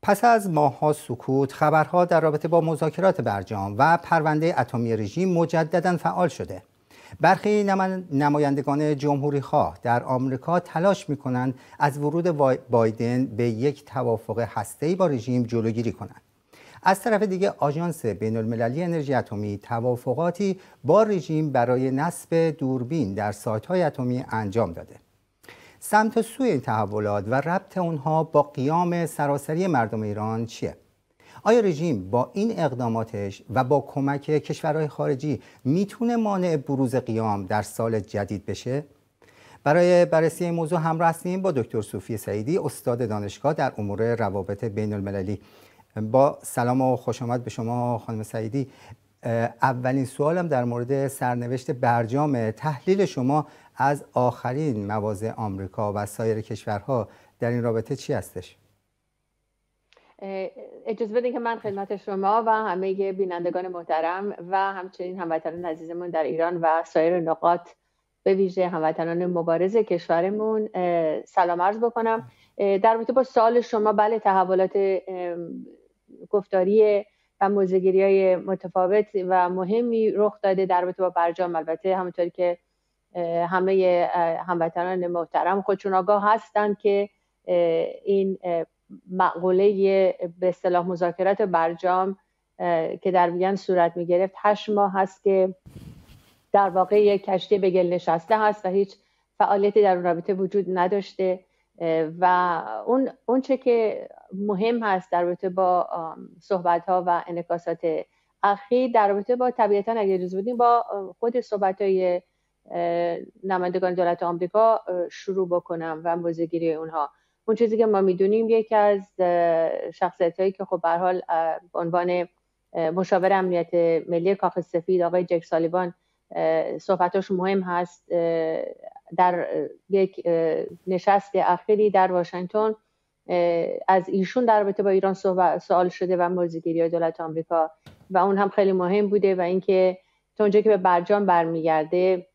پس از ماه‌ها سکوت، خبرها در رابطه با مذاکرات برجام و پرونده اتمی رژیم مجدداً فعال شده. برخی نمایندگان جمهوری‌خواه در آمریکا تلاش می‌کنند از ورود بایدن به یک توافق هسته‌ای با رژیم جلوگیری کنند. از طرف دیگه آژانس بین‌المللی انرژی اتمی توافقاتی با رژیم برای نصب دوربین در سایت‌های اتمی انجام داده. سمت و سوی این تحولات و ربط اونها با قیام سراسری مردم ایران چیه؟ آیا رژیم با این اقداماتش و با کمک کشورهای خارجی میتونه مانع بروز قیام در سال جدید بشه؟ برای بررسی این موضوع همراه هستیم با دکتر صوفی سعیدی، استاد دانشگاه در امور روابط بین المللی. با سلام و خوش آمد به شما خانم سعیدی. اولین سوالم در مورد سرنوشت برجام. تحلیل شما از آخرین مواضع آمریکا و سایر کشورها در این رابطه چی هستش؟ اجازه بدین که من خدمت شما و همه بینندگان محترم و همچنین هموطنان عزیزمون در ایران و سایر نقاط، به ویژه هموطنان مبارز کشورمون سلام عرض بکنم. در رابطه با سوال شما، بله، تحولات گفتاری و موضع‌گیری‌های متفاوت و مهمی رخ داده در رابطه با برجام. البته همونطوری که همه هموطنان محترم خودشون آگاه هستند که این مقوله به اصطلاح مذاکرات برجام که در وین صورت می‌گرفت 8 ماه هست که در واقع یک کشتی به گل نشسته هست و هیچ فعالیتی در اون رابطه وجود نداشته و اون چه که مهم هست در رابطه با صحبت‌ها و انعکاسات اخیر در رابطه با طبیعتاً اگه اجازه بدیم با خود صحبت‌های نمایندگان دولت آمریکا شروع بکنم و موضع‌گیری اونها. اون چیزی که ما میدونیم، یکی از شخصیتایی که خب به هر حال به عنوان مشاور امنیت ملی کاخ سفید آقای جک سالیوان صحبتاش مهم هست، در یک نشست اخیری در واشنگتن از ایشون در رابطه با ایران سوال شده و موضع‌گیری دولت آمریکا و اون هم خیلی مهم بوده و اینکه تا اونجایی که به برجام برمیگرده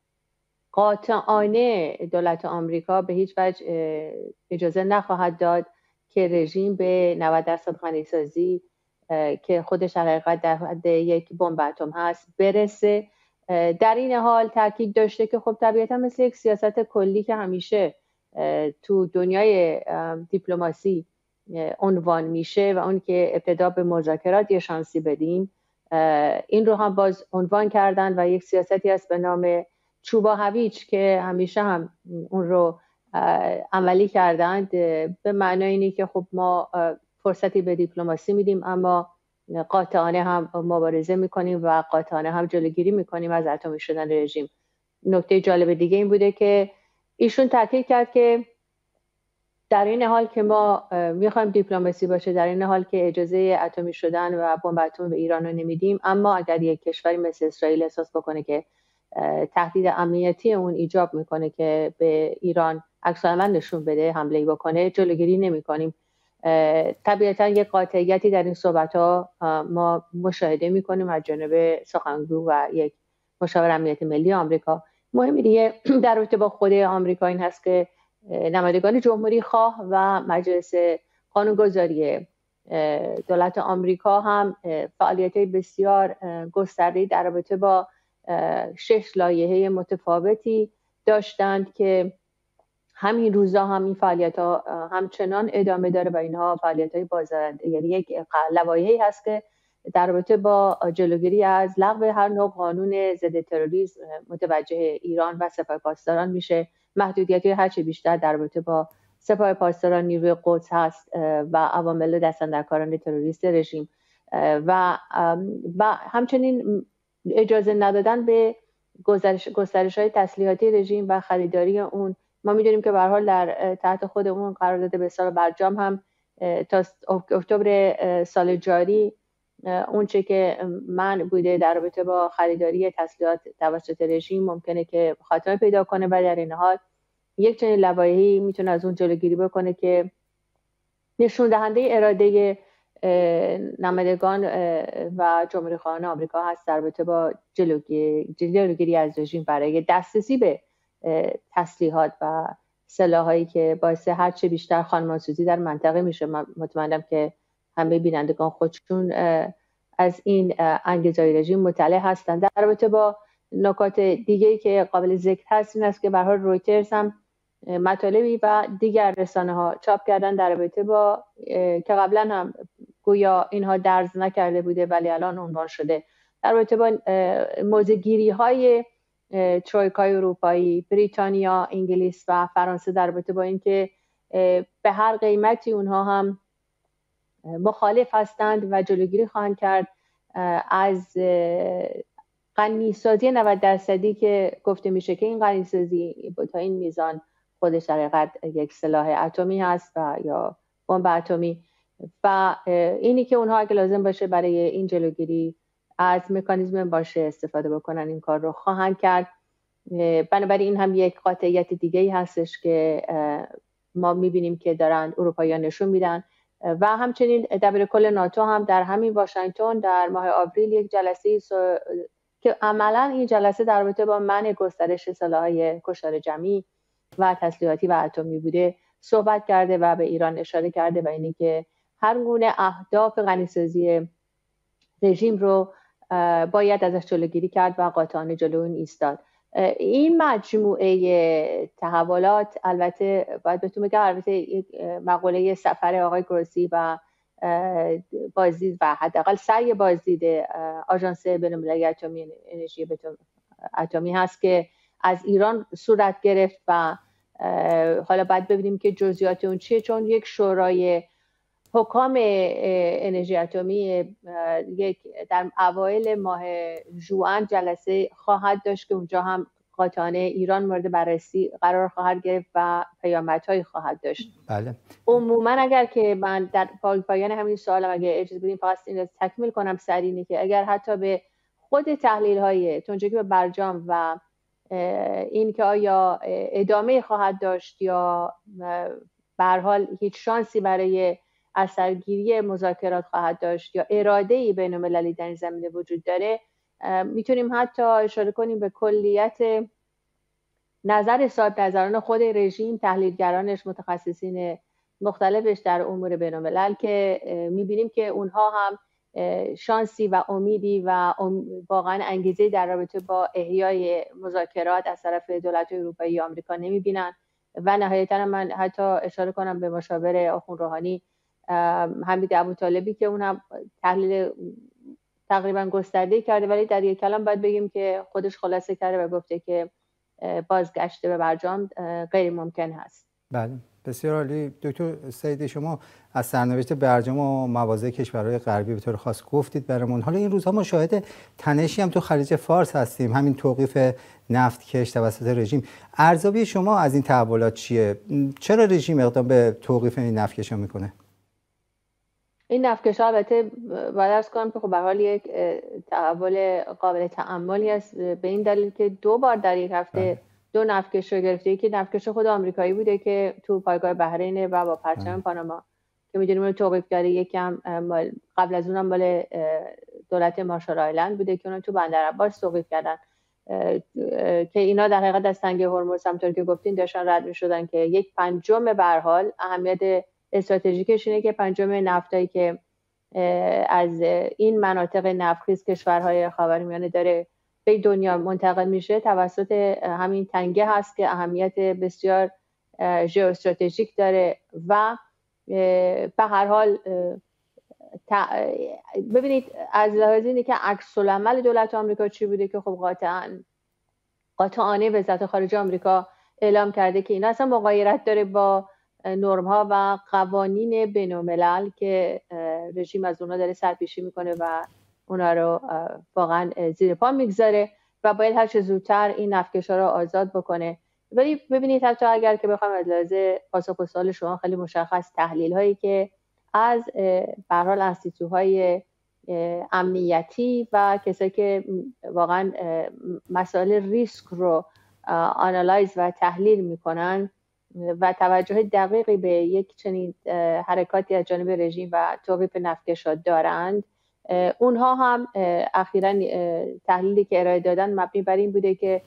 قاطعانه دولت آمریکا به هیچ وجه اجازه نخواهد داد که رژیم به 90% خنثی‌سازی که خودش حقیقت در حد یک بمب اتم هست برسه. در این حال تاکید داشته که خب طبیعتا مثل یک سیاست کلی که همیشه تو دنیای دیپلماسی عنوان میشه و اون که ابتدا به مذاکرات یه شانسی بدیم، این رو هم باز عنوان کردن و یک سیاستی هست به نام چوبا هویج که همیشه هم اون رو عملی کردند، به معنای اینه که خب ما فرصتی به دیپلماسی میدیم اما قاطعانه هم مبارزه میکنیم و قاطعانه هم جلوگیری میکنیم از اتمی شدن رژیم. نکته جالب دیگه این بوده که ایشون تاکید کرد که در این حال که ما میخوایم دیپلماسی باشه، در این حال که اجازه اتمی شدن و بمب اتم به ایران رو نمیدیم، اما اگر یک کشوری مثل اسرائیل احساس بکنه که تهدید امنیتی اون ایجاب میکنه که به ایران عکس‌العمل نشون بده، حمله بکنه، جلوگیری نمیکنیم. طبیعتا یک قاطعیتی در این صحبت‌ها ما مشاهده میکنیم از جانب سخنگو و یک مشاور امنیت ملی آمریکا. مهمی دیگه در رابطه با خود آمریکا این هست که نمایندگان جمهوری خواه و مجلس قانونگذاری دولت آمریکا هم فعالیت‌های بسیار گسترده‌ای در رابطه با 6 لایحه متفاوتی داشتند که همین روزا هم این فعالیت‌ها همچنان ادامه داره و اینها فعالیت‌های بازآینده، یعنی یک لوایحی هست که در رابطه با جلوگیری از لغو هر نوع قانون ضد تروریسم متوجه ایران و سپاه پاسداران میشه. محدودیت‌های هرچه بیشتر در رابطه با سپاه پاسداران نیروی قدس هست و عوامل دست‌اندرکاران تروریست رژیم و همچنین اجازه ندادن به گسترش‌های تسلیحاتی رژیم و خریداری اون. ما می‌دونیم که به هر حال در تحت خود اون قرارداد به سال برجام هم تا اکتبر سال جاری اون چه که منع بوده در رابطه با خریداری تسلیحات توسط رژیم ممکنه که خاتمه پیدا کنه و در این حال یک چنین لوایحی میتونه از اون جلوگیری بکنه که نشون دهنده اراده نمایندگان و جمهوری خواهان آمریکا هست در رابطه با جلوگیری از رژیم برای دسترسی به تسلیحات و سلاحایی که باعث هرچه بیشتر خانمانسوزی در منطقه میشه. من مطمئنم که همه بینندگان خودشون از این انگیزه‌های رژیم مطلع هستند. در رابطه با نکات دیگه‌ای که قابل ذکر هست این است که به هر حال رویترز هم مطالبی و دیگر رسانه‌ها چاپ کردن در رابطه با که قبلا هم گویا اینها درز نکرده بوده ولی الان عنوان شده، در رابطه با موضع‌گیری‌های ترویکای اروپایی، بریتانیا، انگلیس و فرانسه در رابطه با اینکه به هر قیمتی اونها هم مخالف هستند و جلوگیری خواهند کرد از غنیسازی 90% که گفته میشه که این غنیسازی تا این میزان خودش در حقیقت یک سلاح اتمی هست و یا بمب اتمی و اینی که اونها اگه لازم باشه برای این جلوگیری از مکانیزم باشه استفاده بکنن این کار رو خواهند کرد. بنابراین این هم یک قاطعیت دیگه‌ای هستش که ما میبینیم که دارن اروپاییان نشون میدن و همچنین دبیرکل ناتو هم در همین واشنگتن در ماه آوریل یک جلسه که عملا این جلسه در رابطه با منع گسترش سلاح‌های کشتار جمعی و تسلیحاتی و اتمی بوده صحبت کرده و به ایران اشاره کرده و اینی که هر گونه اهداف غنیسازی رژیم رو باید ازش جلوگیری کرد و قاطعانه جلو اون ایستاد. این مجموعه تحولات البته باید بهتون بگم البته یک مقوله سفر آقای گروسی و بازدید و حداقل سعی بازدید آژانس بین‌المللی انرژی اتمی هست که از ایران صورت گرفت و حالا باید ببینیم که جزئیات اون چیه، چون یک شورای حکام انرژی اتمی در اوایل ماه ژوئن جلسه خواهد داشت که اونجا هم قاطعانه ایران مورد بررسی قرار خواهد گرفت و پیامدهایی خواهد داشت. بله. عموما اگر که من در پایان همین سوالم اگه اجازه بدین فقط این رو تکمیل کنم سریع که اگر حتی به خود تحلیل های تنجکی به برجام و این که آیا ادامه خواهد داشت یا به هر حال هیچ شانسی برای اثرگیری مذاکرات خواهد داشت یا اراده‌ای بین‌المللی در این زمینه وجود داره، میتونیم حتی اشاره کنیم به کلیت نظر صاحب نظران خود رژیم، تحلیلگرانش، متخصصین مختلفش در امور بین‌الملل که میبینیم که اونها هم شانسی و امیدی و واقعا انگیزه در رابطه با احیای مذاکرات از طرف دولت‌های اروپایی و آمریکا نمیبینن و نهایتاً من حتی اشاره کنم به مشاور آخوند روحانی حمید ابوطالبی که اون هم تحلیل تقریبا گسترده کرده ولی در یک کلام باید بگیم که خودش خلاصه کرده و گفته که بازگشت به برجام غیر ممکن هست. بله بسیار عالی. دکتر سعیدی شما از سرنوشت برجام و مواضع کشورهای غربی به طور خاص گفتید برامون. حالا این روزها ما شاهد تنشی هم تو خلیج فارس هستیم، همین توقیف نفتکش توسط رژیم. ارزیابی شما از این تحولات چیه؟ چرا رژیم اقدام به توقیف این نفتکش‌ها میکنه؟ این نفتکش‌ها البته باید عرض کنم که خب به هر حال یک تحول قابل تأملی است به این دلیل که 2 بار در یک هفته 2 نفتکش رو گرفته. یکی نفتکش خود آمریکایی بوده که تو پایگاه بحرین و با پرچم پاناما که می‌دونیم اون توقیف کرده، یکم قبل از اونم مال دولت مارشال آیلند بوده که اون تو بندر عباس توقیف کردن که اینا در حقیقت از تنگه هرمز همونطور که گفتین داشتن رد می‌شدن که 1/5 به هر حال اهمیت استراتژیکش اینه که 1/5 نفتایی که از این مناطق نفتخیز کشورهای خاورمیانه داره به دنیا منتقل میشه توسط همین تنگه هست که اهمیت بسیار ژئواستراتژیک داره و به هر حال ببینید از لحاظ اینه که عکس العمل دولت آمریکا چی بوده که خب قاطعانه وزارت خارجه آمریکا اعلام کرده که این اصلا مغایرت داره با نرم ها و قوانین بین‌الملل که رژیم از اونها داره سرپیشی میکنه و اونها رو واقعا زیر پا میگذاره و باید هر چه زودتر این نفتکش‌ها رو آزاد بکنه. ولی ببینید حتی اگر که بخوام از لحاظ پاسخ به سوال شما خیلی مشخص تحلیل هایی که از به هر حال انستیتوهای امنیتی و کسایی که واقعا مسائل ریسک رو آنالایز و تحلیل میکنن و توجه دقیقی به یک چنین حرکاتی از جانب رژیم و توقیف نفتکش‌ها دارند، اونها هم اخیراً تحلیلی که ارائه دادن مبنی بر این بوده که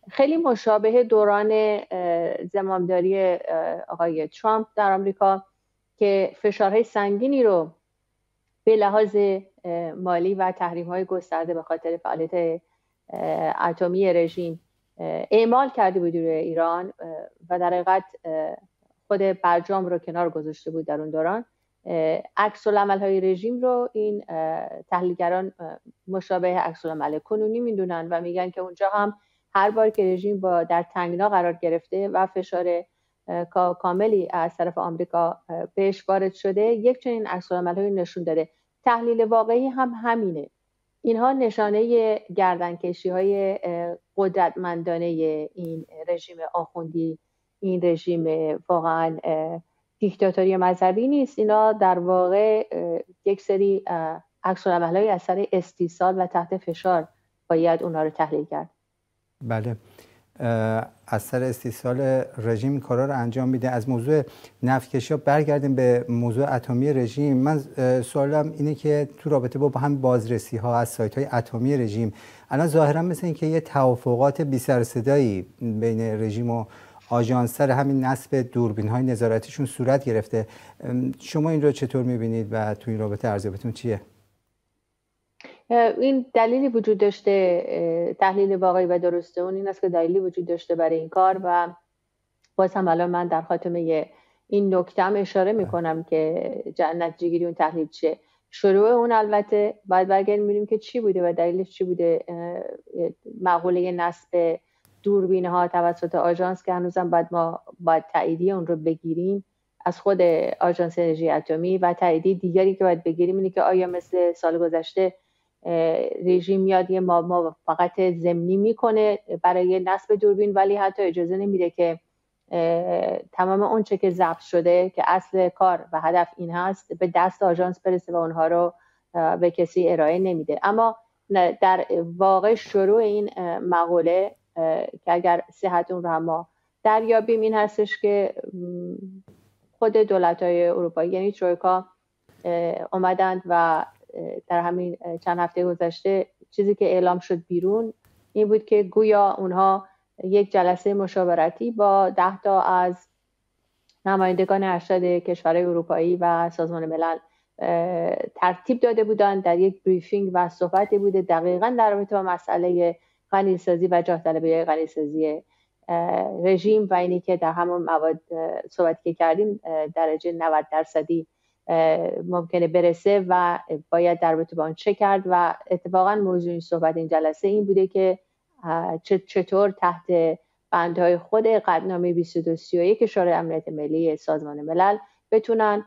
خیلی مشابه دوران زمامداری آقای ترامپ در آمریکا که فشارهای سنگینی رو به لحاظ مالی و تحریم‌های گسترده به خاطر فعالیت اتمی رژیم اعمال کرده بود روی ایران و در حقیقت خود برجام رو کنار گذاشته بود در اون دوران. عکس العمل‌های رژیم رو این تحلیلگران مشابه عکس العمل کنونی میدونن و میگن که اونجا هم هر بار که رژیم در تنگنا قرار گرفته و فشار کاملی از طرف آمریکا بهش وارد شده، یک چنین عکس العمل‌هایی نشون داده. تحلیل واقعی هم همینه. اینها نشانه گردنکشی‌های قدرتمندانه این رژیم آخوندی، این رژیم واقعا دیکتاتوری مذهبی نیست. اینا در واقع یک سری عکس‌العمل‌های اثر استیصال و تحت فشار باید اونها رو تحلیل کرد. بله، اثر استیصال رژیم کارا رو انجام میده. از موضوع نفتکشی برگردیم به موضوع اتمی رژیم. من سوالم اینه که تو رابطه با هم بازرسی ها از سایت های اتمی رژیم الان ظاهرا مثل این که یه توافقات بی سر صدایی بین رژیم و آژانس سر همین نصب دوربین های نظارتیشون صورت گرفته. شما این رو چطور میبینید و تو این رابطه ارزیابیتون چیه؟ این دلیلی وجود داشته، تحلیل واقعی و درسته اون این است که دلیلی وجود داشته برای این کار و باز هم الان من در خاتمه این نکته هم اشاره میکنم که نتیجه گیری اون تحلیل چیه. شروع اون البته باید برگردیم ببینیم که چی بوده و دلیلش چی بوده. مقوله نصب دوربین ها توسط آژانس که هنوزم ما باید تاییدیه اون رو بگیریم از خود آژانس انرژی اتمی و تاییدیه دیگری که باید بگیریم اینه که آیا مثل سال گذشته رژیم میاد یه موافقت ضمنی میکنه برای نصب دوربین ولی حتی اجازه نمیده که تمام اون چه که ضبط شده که اصل کار و هدف این هست به دست آژانس برسه و اونها رو به کسی ارائه نمیده. اما در واقع شروع این مقوله که اگر صحت اون رو هم ما دریابیم این هستش که خود دولت‌های اروپایی یعنی ترویکا اومدند و در همین چند هفته گذشته چیزی که اعلام شد بیرون این بود که گویا اونها یک جلسه مشاورتی با 10 تا از نمایندگان ارشد کشورهای اروپایی و سازمان ملل ترتیب داده بودند. در یک بریفینگ و صحبتی بوده دقیقاً در رابطه با مسئله غنیسازی و جاه طلبی غنیسازی رژیم و اینی که در همون مواد صحبتی که کردیم درجه 90% ممکنه برسه و باید در رابطه با آن چه کرد. و اتفاقا موضوع این صحبت این جلسه این بوده که چطور تحت بندهای خود قطعنامه 2231 شورای امنیت ملی سازمان ملل بتونن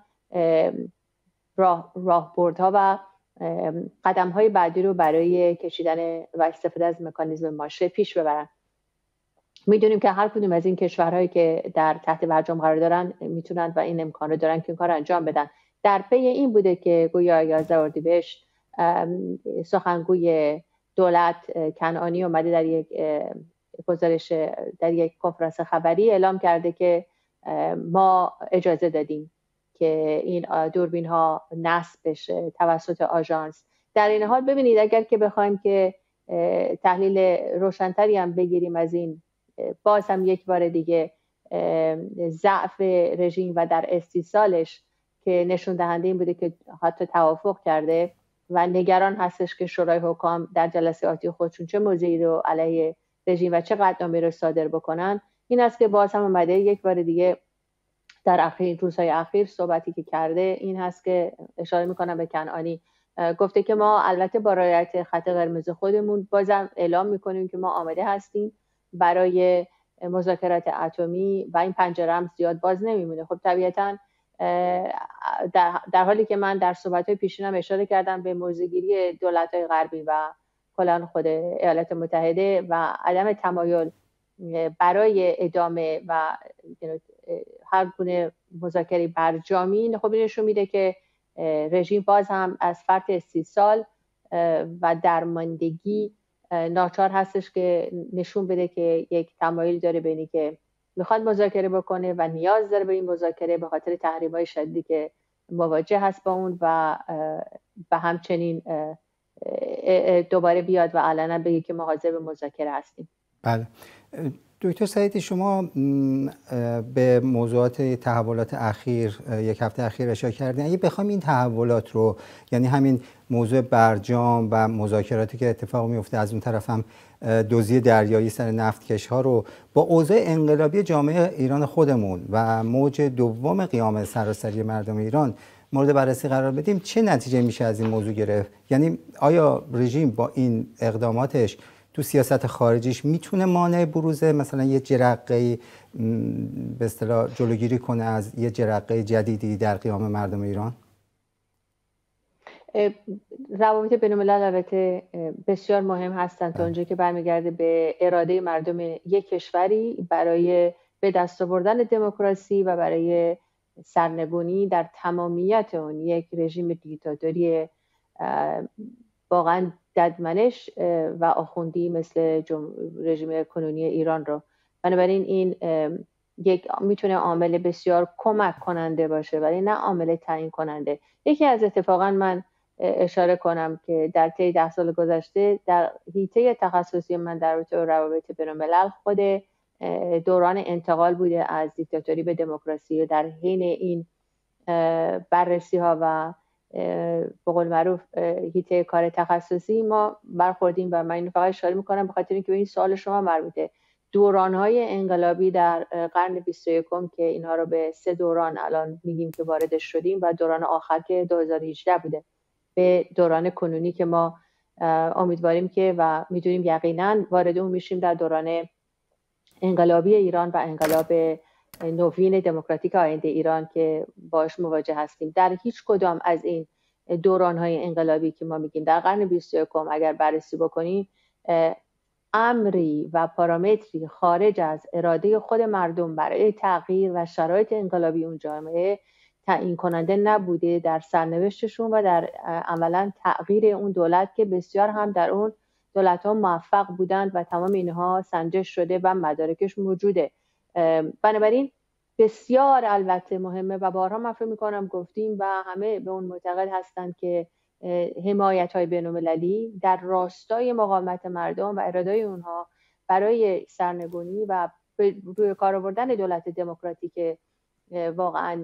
راهبردها و قدم‌های بعدی رو برای کشیدن و استفاده از مکانیزم ماشه پیش ببرن. میدونیم که هر کدوم از این کشورهایی که در تحت برجام قرار دارن میتونن و این امکان رو دارن که این کار انجام بدن. در پی این بوده که گویا 11 اردیبهشت سخنگوی دولت کنعانی اومده در یک گزارش در یک کنفرانس خبری اعلام کرده که ما اجازه دادیم که این دوربین ها نصب بشه توسط آژانس. در این حال ببینید اگر که بخوایم که تحلیل روشنتری هم بگیریم از این، باز هم یک بار دیگه ضعف رژیم و در استیصالش که نشون دهنده این بوده که حتی توافق کرده و نگران هستش که شورای حکام در جلسه آتی خودشون چه موضعی رو علیه رژیم و چه قطعنامه‌ای رو صادر بکنن. این است که باز هم اومده یک بار دیگه در روزهای اخیر صحبتی که کرده این هست که اشاره میکنم به کنعانی، گفته که ما البته با رعایت خط قرمز خودمون بازم اعلام میکنیم که ما آماده هستیم برای مذاکرات اتمی و این پنجره هم زیاد باز نمیمونه. خب طبیعتاً در حالی که من در صحبت‌های پیشینم اشاره کردم به موضع‌گیری دولت‌های غربی و کلان خود ایالات متحده و عدم تمایل برای ادامه و هر گونه مذاکره برجامی، خب این نشون میده که رژیم باز هم از فرط استیصال و درماندگی ناچار هستش که نشون بده که یک تمایلی داره بینی که میخواد مذاکره بکنه و نیاز داره به این مذاکره به خاطر تحریم‌های شدیدی که مواجه هست با اون و همچنین دوباره بیاد و علنا بگه که ما حاضر به مذاکره هستیم. بله. دکتر سعیدی، شما به موضوعات تحولات اخیر یک هفته اخیر اشاره کردین. اگه بخوایم این تحولات رو، یعنی همین موضوع برجام و مذاکراتی که اتفاق میفته، از اون طرف هم دزدی دریایی سر نفتکش ها رو با اوضاع انقلابی جامعه ایران خودمون و موج دوم قیام سراسری مردم ایران مورد بررسی قرار بدیم، چه نتیجه میشه از این موضوع گرفت؟ یعنی آیا رژیم با این اقداماتش تو سیاست خارجیش میتونه مانع بروز مثلا یه جرقه به اصطلاح جلوگیری کنه از یه جرقه جدیدی در قیام مردم ایران؟ روابط بین‌الملل البته بسیار مهم هستند تا اونجایی که برمیگرده به اراده مردم یک کشوری برای به دست آوردن دموکراسی و برای سرنگونی در تمامیت اون یک رژیم دیکتاتوری واقعا ددمنش و آخوندی مثل رژیم کنونی ایران رو. بنابراین این میتونه عامل بسیار کمک کننده باشه ولی نه عامل تعیین کننده. یکی از اتفاقا من اشاره کنم که در طی 10 سال گذشته در حیطه تخصصی من در رابطه با روابط بین‌الملل خود دوران انتقال بوده از دیکتاتوری به دموکراسی. در حین این بررسی ها و به قول معروف حیطه کار تخصصی ما برخوردیم و من اینو فقط اشاره میکنم به خاطر اینکه به این سوال شما مربوطه. دوران‌های انقلابی در قرن 21 که اینها رو به 3 دوران الان میگیم که واردش شدیم و دوران آخر که 2018 بوده به دوران کنونی که ما امیدواریم که و میدونیم یقینا وارد اون میشیم در دوران انقلابی ایران و انقلاب نوین دموکراتیک آینده ایران که باش مواجه هستیم. در هیچ کدام از این دوران‌های انقلابی که ما میگیم در قرن 21 اگر بررسی بکنیم امری و پارامتری خارج از اراده خود مردم برای تغییر و شرایط انقلابی اون جامعه تعیین کننده نبوده در سرنوشتشون و در عملا تغییر اون دولت که بسیار هم در اون دولت‌ها موفق بودند و تمام اینها سنجش شده و مدارکش موجوده. بنابراین بسیار البته مهمه و بارها من فکر می‌کنم گفتیم و همه به اون معتقد هستند که حمایت‌های بین‌المللی در راستای مقاومت مردم و اراده اونها برای سرنگونی و روی کار آوردن دولت دموکراتیک واقعا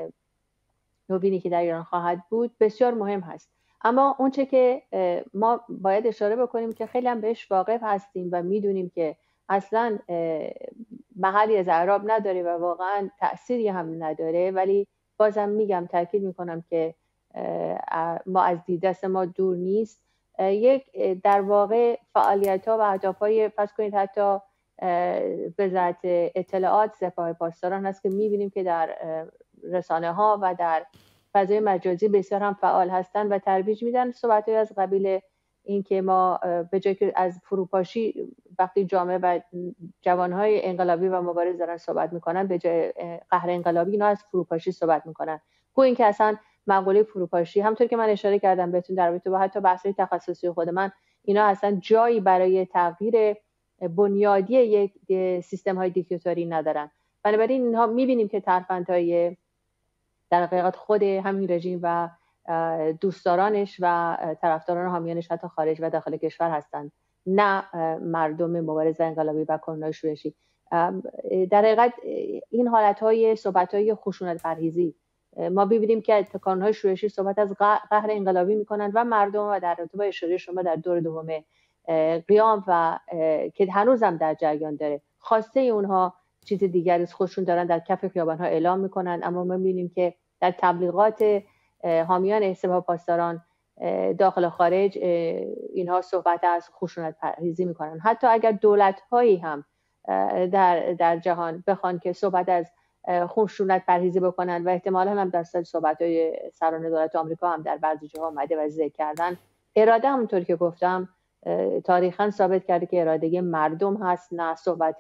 نوینی که در ایران خواهد بود بسیار مهم هست. اما اونچه که ما باید اشاره بکنیم که خیلی هم بهش واقف هستیم و میدونیم که اصلا محلی از اعراب نداره و واقعا تأثیری هم نداره، ولی بازم میگم تاکید میکنم که ما از دست ما دور نیست. یک در واقع فعالیت ها و اهداف های فرض کنید حتی وزارت اطلاعات سپاه پاسداران هست که میبینیم که در رسانه ها و در فضای مجازی بسیار هم فعال هستند و ترویج میدن صحبت‌های از قبیل این که ما به جای که از فروپاشی وقتی جامعه و جوانهای انقلابی و مبارز دارن صحبت میکنن به جای قهر انقلابی اینا از فروپاشی صحبت میکنن. گویا اینکه اصلا مقوله فروپاشی همونطور که من اشاره کردم بهتون در رابطه با حتی بحث‌های تخصصی خود من اینا اصلا جایی برای تغییر بنیادی یک سیستم‌های دیکتاتوری ندارن. بنابراین اینها می‌بینیم که ترفندهای در حقیقت خود همین رژیم و دوستدارانش و طرفداران و حامیانش حتی خارج و داخل کشور هستند، نه مردم مبارز و انقلابی و کنونهای شورشی. در حقیقت این حالت‌های صحبت‌های خشونت پرهیزی ما ببینیم که کنونهای شورشی صحبت از قهر انقلابی می‌کنند و مردم و در رابطه با اشاره شما در دور دوم قیام و که هنوزم در جریان داره خواسته اونها چیز دیگری از خودشون دارن در کف خیابان‌ها اعلام می‌کنن، اما ما می‌بینیم که در تبلیغات حامیان سپاه پاسداران داخل و خارج اینها صحبت از خشونت پرهیزی میکنن. حتی اگر دولت‌هایی هم در جهان بخوان که صحبت از خشونت پرهیزی بکنن و احتمالاً هم در صحبت‌های سران دولت آمریکا هم در بعضی جاها اومده و ذکر کردن، اراده همونطور که گفتم تاریخاً ثابت کرده که اراده مردم هست، نه صحبت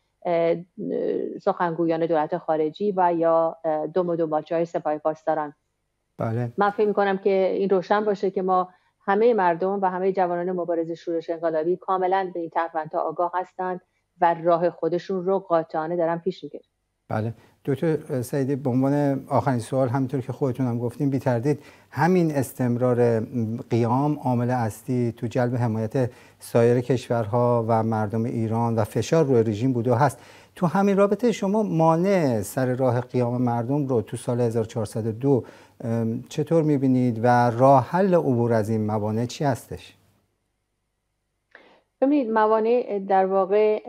سخنگویان دولت خارجی و یا دنبالچی‌های سپاه پاسداران. بله. من فکر می‌کنم که این روشن باشه که ما همه مردم و همه جوانان مبارز شورش انقلابی کاملاً به این ترفندها آگاه هستند و راه خودشون رو قاطعانه دارن پیش می‌گیرن. بله. دکتر سعیدی، به عنوان آخرین سوال، همینطور که خودتون هم گفتیم، بی تردید همین استمرار قیام عامل اصلی تو جلب حمایت سایر کشورها و مردم ایران و فشار روی رژیم بوده و هست. تو همین رابطه شما مانع سر راه قیام مردم رو تو سال 1402 چطور می‌بینید و راه حل عبور از این موانع چی هستش؟ ببینید، موانع در واقع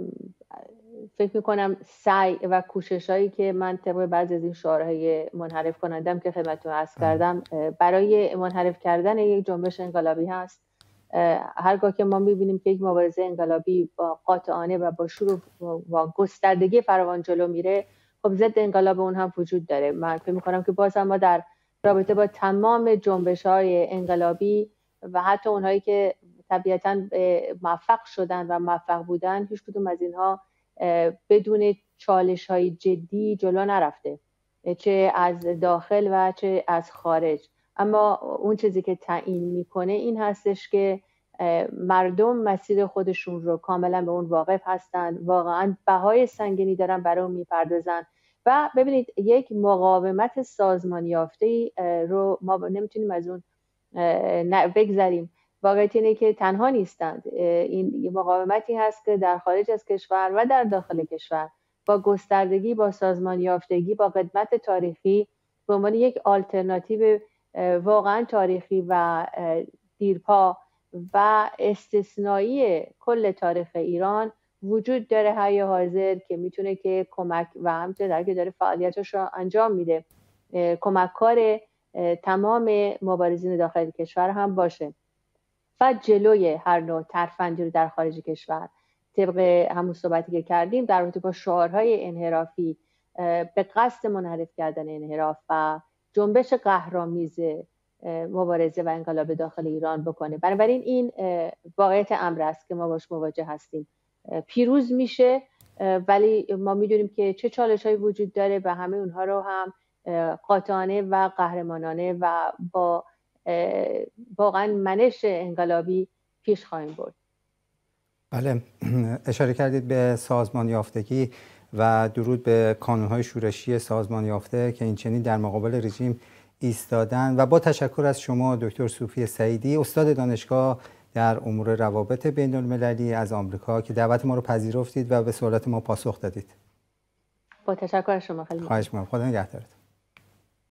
فکر میکنم سعی و کوشش هایی که من طبق بعضی از این شعارهای منحرف کنندم که خدمتتون عرض کردم برای منحرف کردن یک جنبش انقلابی هست. هرگاه که ما میبینیم که یک مبارزه انقلابی با قاطعانه و با شور و گستردگی فراوان جلو میره، خب ضد انقلاب اون هم وجود داره. من فکر میکنم که باز هم ما در رابطه با تمام جنبش های انقلابی و حتی اونهایی که طبیعتاً موفق شدن و موفق بودن، هیچ کدوم از اینها بدون چالش های جدی جلو نرفته، چه از داخل و چه از خارج. اما اون چیزی که تعیین میکنه این هستش که مردم مسیر خودشون رو کاملا به اون واقف هستن، واقعا بهای سنگینی دارن برای اون میپردازن. و ببینید، یک مقاومت سازمان یافته‌ای رو ما نمیتونیم از اون بگذریم. واقعیت اینه که تنها نیستند. این مقاومتی هست که در خارج از کشور و در داخل کشور با گستردگی، با سازمان یافتگی، با قدمت تاریخی به عنوان یک آلترناتیو واقعا تاریخی و دیرپا و استثنایی کل تاریخ ایران وجود داره حی حاضر، که میتونه که کمک و همچنین که داره فعالیتش رو انجام میده، کمککار تمام مبارزین داخل کشور هم باشه و جلوی هر نوع ترفندی رو در خارج کشور، طبق همون صحبتی که کردیم در رابطه با شعارهای انحرافی به قصد منحرف کردن انحراف و جنبش قهرآمیز مبارزه و انقلاب داخل ایران بکنه. بنابراین این واقعیت امر است که ما باش مواجه هستیم. پیروز میشه، ولی ما میدونیم که چه چالش‌هایی وجود داره و همه اونها رو هم قاطعانه و قهرمانانه و با واقعا منش انقلابی پیش خواهیم برد. بله، اشاره کردید به سازمان یافتگی و درود به کانون‌های شورشی سازمان یافته که این چنین در مقابل رژیم ایستادن. و با تشکر از شما دکتر صوفی سعیدی، استاد دانشگاه در امور روابط بین المللی از آمریکا، که دعوت ما رو پذیرفتید و به سوالات ما پاسخ دادید. با تشکر از شما. خیلی خواهش می‌کنم. خدا نگهدارتون.